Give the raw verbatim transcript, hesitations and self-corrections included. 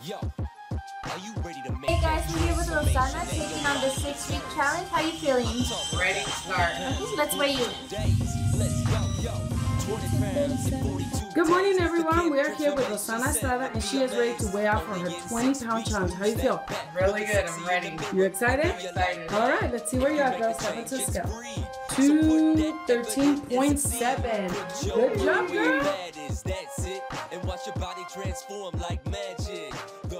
Hey guys, we're here with Rosanna taking on the six-week challenge. How are you feeling? Ready to start. Okay, let's weigh you in. Good morning, everyone. We are here with Rosanna and she is ready to weigh out for her twenty pound challenge. How you feel? Really good. I'm ready. You excited? Excited. All right, let's see where you're at, girl. Step into the scale. two thirteen point seven. Good job, girl. And watch your body transform like magic.